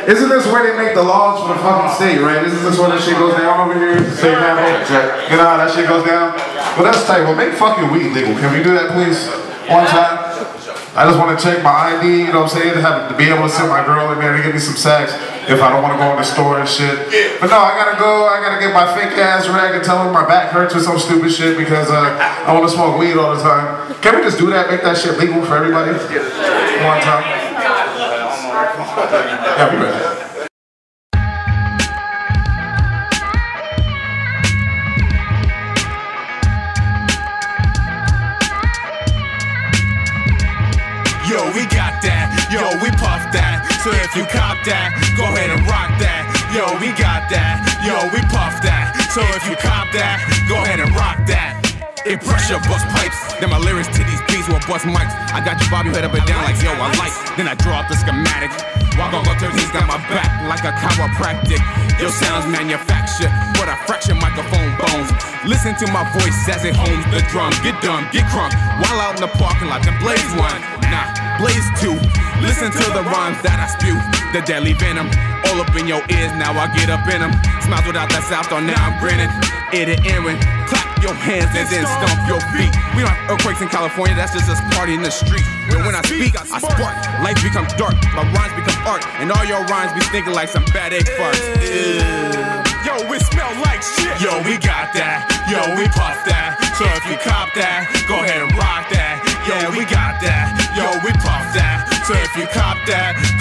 Isn't this where they make the laws for the fucking state, right? Isn't this where that shit goes down over here? State capital? You know how that shit goes down? Well, that's tight. Well, make fucking weed legal. Can we do that, please? One time? I just want to check my ID, you know what I'm saying? To be able to send my girl in there to give me some sex if I don't want to go in the store and shit. But no, I gotta get my fake ass rag and tell her my back hurts or some stupid shit because I want to smoke weed all the time. Can we just do that? Make that shit legal for everybody? One time? Yeah, be ready. Yo, we got that, yo, we puff that. So if you cop that, go ahead and rock that. Yo, we got that, yo, we puff that. So if you cop that, go ahead and rock that. It pressure bust pipes, then my lyrics to these beats will bust mics. I got you bob your head up and down like yo, I like. Then I draw up the schematic. Walk on 13's got my back like a chiropractic. Your sounds manufactured, but I fracture microphone bones. Listen to my voice as it homes the drum. Get dumb, get crunk, while out in the parking lot. The blaze one, nah, blaze two. Listen to the rhymes that I spew, the deadly venom all up in your ears. Now I get up in them. Smiles without that south on, now I'm grinning. It and Aaron, clap your hands and then stomp your feet. We don't have earthquakes in California, that's just us party in the street. But when I speak, I spark. Life becomes dark, my rhymes become art, and all your rhymes be stinking like some bad egg farts. Yo, it smell like shit. Yo, we got that. Yo, we puff that. So if you cop that, go ahead and rock that. Yo, we got that. Yo, we puff that. So if you cop that,